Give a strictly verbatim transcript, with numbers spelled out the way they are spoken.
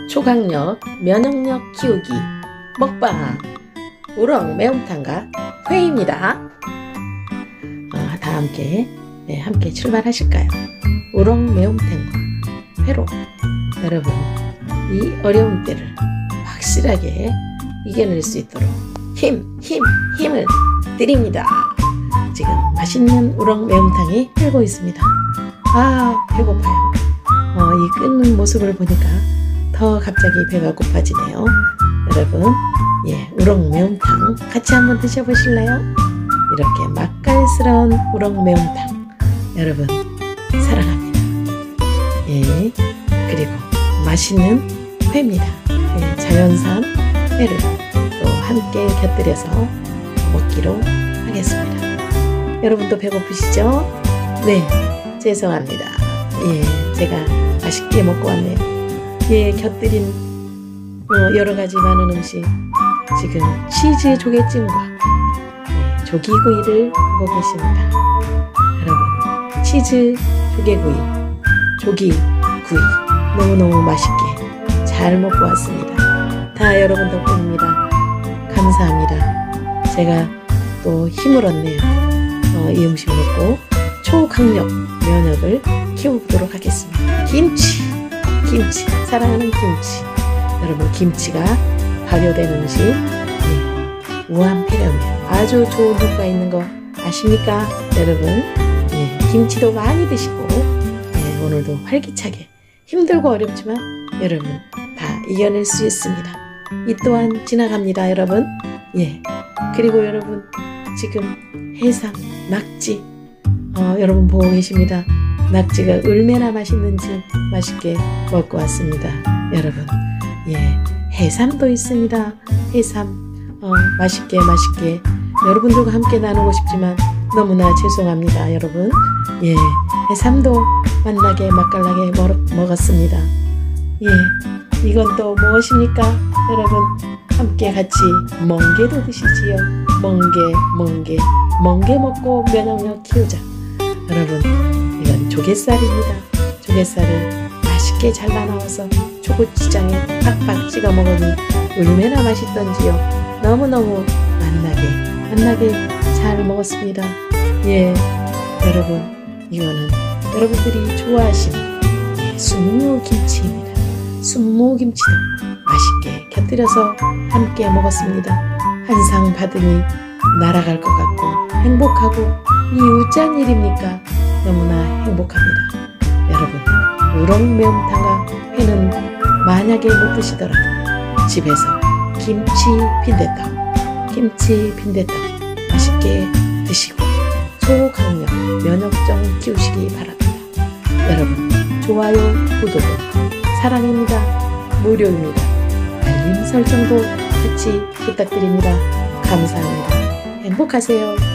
초강력 면역력 키우기 먹방 우렁 매운탕과 회입니다. 아, 다 함께 네, 함께 출발하실까요? 우렁 매운탕과 회로 여러분 이 어려운 때를 확실하게 이겨낼 수 있도록 힘, 힘, 힘을 드립니다. 지금 맛있는 우렁 매운탕이 흐르고 있습니다. 아, 배고파요. 어, 이 끓는 모습을 보니까 더 갑자기 배가 고파지네요. 여러분, 예, 우렁 매운탕 같이 한번 드셔보실래요? 이렇게 맛깔스러운 우렁 매운탕 여러분 사랑합니다. 예, 그리고 맛있는 회입니다. 예, 자연산 회를 또 함께 곁들여서 먹기로 하겠습니다. 여러분도 배고프시죠? 네, 죄송합니다. 예, 제가 맛있게 먹고 왔네요. 예, 곁들인 어, 여러가지 많은 음식 지금 치즈 조개찜과 예, 조기구이를 하고 계십니다. 여러분 치즈 조개구이 조기구이 너무너무 맛있게 잘 먹고 왔습니다. 다 여러분 덕분입니다. 감사합니다. 제가 또 힘을 얻네요. 어, 이 음식 먹고 초강력 면역을 키워보도록 하겠습니다. 김치 김치 사랑하는 김치 여러분 김치가 발효된 음식 예, 우암폐렴에 아주 좋은 효과 있는 거 아십니까 여러분? 예, 김치도 많이 드시고 예, 오늘도 활기차게 힘들고 어렵지만 여러분 다 이겨낼 수 있습니다. 이 또한 지나갑니다 여러분. 예, 그리고 여러분 지금 해삼 낙지 어, 여러분 보고 계십니다. 낙지가 얼마나 맛있는지 맛있게 먹고 왔습니다. 여러분 예, 해삼도 있습니다. 해삼 어, 맛있게 맛있게 여러분들과 함께 나누고 싶지만 너무나 죄송합니다. 여러분 예, 해삼도 맛나게 맛깔나게 먹, 먹었습니다. 예, 이건 또 무엇입니까? 여러분 함께 같이 멍게도 드시지요. 멍게 멍게 멍게 먹고 면역력 키우자. 여러분 이건 조갯살입니다. 조갯살을 맛있게 잘라 나와서 초고추장에 팍팍 찍어 먹으니 얼마나 맛있던지요. 너무너무 맛나게 맛나게 잘 먹었습니다. 예, 여러분 이거는 여러분들이 좋아하시는 예, 순무김치입니다. 순무김치도 맛있게 곁들여서 함께 먹었습니다. 한 상 받으니 날아갈 것 같고 행복하고 이 우짠 일입니까? 너무나 행복합니다. 여러분 우렁 매운탕과 회는 만약에 못 드시더라도 집에서 김치 빈대떡 김치 빈대떡 맛있게 드시고 초강력 면역력 키우시기 바랍니다. 여러분 좋아요 구독은 사랑입니다. 무료입니다. 알림 설정도 같이 부탁드립니다. 감사합니다. 행복하세요.